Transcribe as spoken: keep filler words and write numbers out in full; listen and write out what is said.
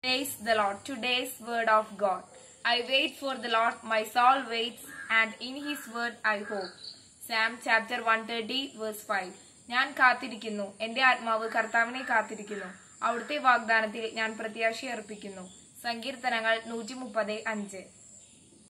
Praise the Lord. Today's word of God. I wait for the Lord, my soul waits, and in his word I hope. Psalm chapter one thirty verse five. ഞാൻ കാത്തിരിക്കുന്നു, എന്റെ ആത്മാവ് കർത്താവിനെ കാത്തിരിക്കുന്നു, അവിടുത്തെ വാഗ്ദാനത്തിൽ ഞാൻ പ്രത്യാശ അർപ്പിക്കുന്നു. സങ്കീർത്തനങ്ങൾ നൂറ്റി മുപ്പത് അഞ്ച്.